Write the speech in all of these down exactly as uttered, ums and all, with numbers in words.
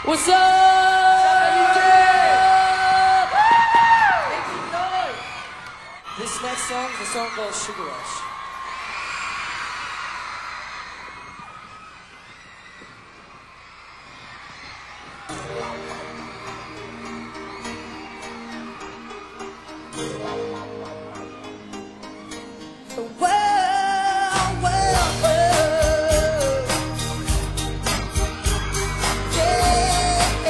What's up? Making noise. This next song is a song called Sugar Rush. Well, well, well, yeah,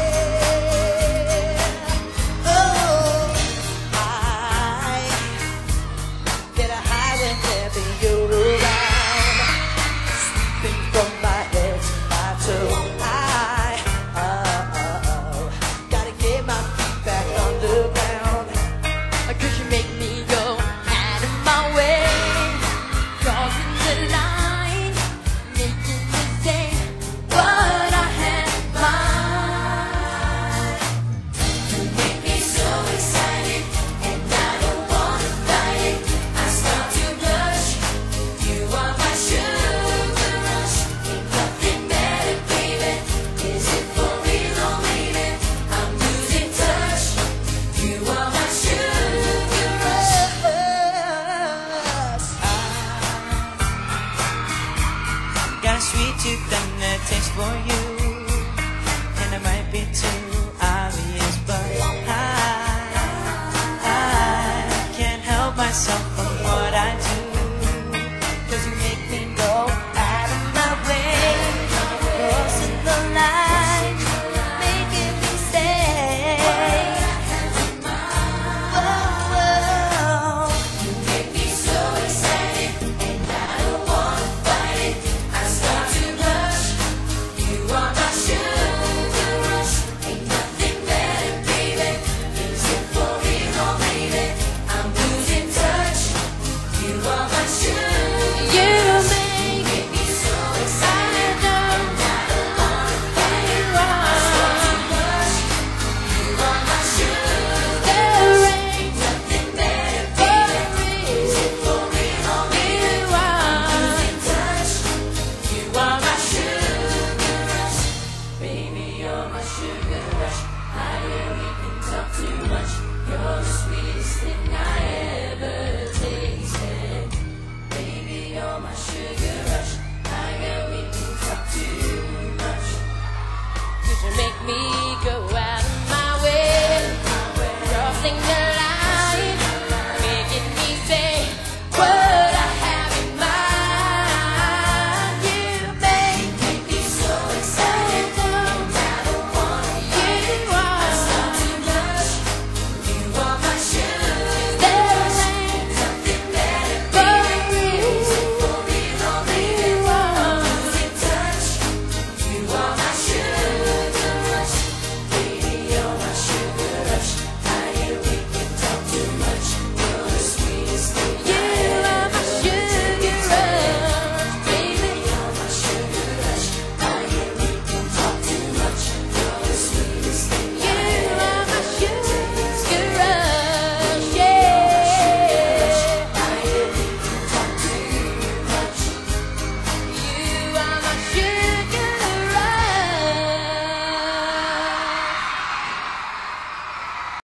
oh, I get a high whenever you're around, sleeping from my head to my toe. I, oh, gotta get my feet back on the ground, 'cause you make me go out of my way. Crossing the line, making me say what I had in mind. You make me so excited, and I don't wanna fight it. I start to blush. You are my sugar rush. Ain't nothing better, baby. Is it for real or maybe I'm losing touch? You are my sugar rush. Got a sweet tooth and a taste for you, and I might be too obvious, but I, I can't help myself.